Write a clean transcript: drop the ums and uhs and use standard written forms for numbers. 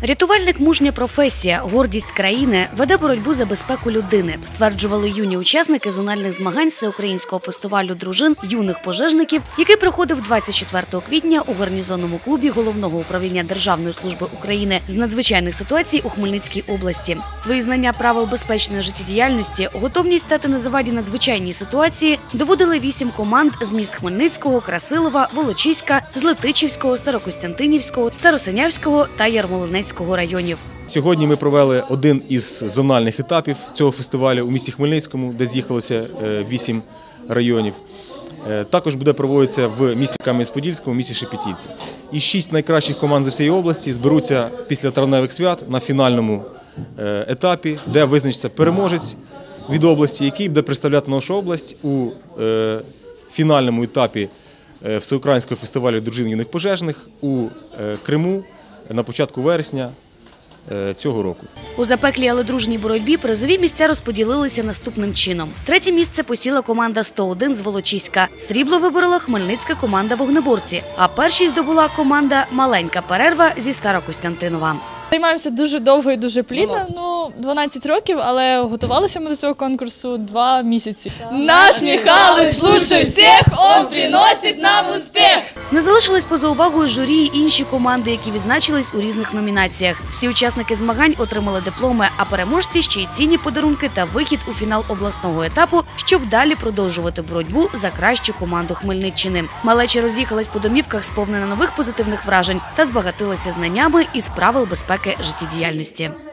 Рятувальник – мужня професія, гордість країни, веде боротьбу за безпеку людини, стверджували юні учасники зональних змагань Всеукраїнського фестивалю дружин юних пожежників, який проходив 24 квітня у гарнізонному клубі Головного управління Державної служби України з надзвичайних ситуацій у Хмельницькій області. Свої знання правил безпечної життєдіяльності, готовність стати на заваді надзвичайній ситуації доводили 8 команд з міст Хмельницького, Красилова, Волочиська, Злетичівського, Старокостянтинівського, Старосинявського та Ярмолинецького районів. Сьогодні ми провели один із зональних етапів цього фестивалю у місті Хмельницькому, де з'їхалося 8 районів. Також буде проводитися в місті Кам'янець-Подільському, в місті Шепетівці. І 6 найкращих команд з всієї області зберуться після травневих свят на фінальному етапі, де визначиться переможець від області, який буде представляти нашу область у фінальному етапі Всеукраїнського фестивалю дружин юних пожежних у Криму на початку вересня цього року. У запеклій, але дружній боротьбі призові місця розподілилися наступним чином. Третє місце посіла команда 101 з Волочиська. Срібло виборола хмельницька команда «Вогнеборці», а першість здобула команда «Маленька перерва» зі Старокостянтинова. Займаємося дуже довго і дуже плідно, 12 років, але готувалися ми до цього конкурсу 2 місяці. Наш Михайлович лучше всіх, он приносить нам успіх! Не залишились поза увагою журі й інші команди, які відзначились у різних номінаціях. Всі учасники змагань отримали дипломи, а переможці – ще й цінні подарунки та вихід у фінал обласного етапу, щоб далі продовжувати боротьбу за кращу команду Хмельниччини. Малеча роз'їхалась по домівках, сповнена нових позитивних вражень та збагатилася знаннями із правил безпеки життєдіяльності.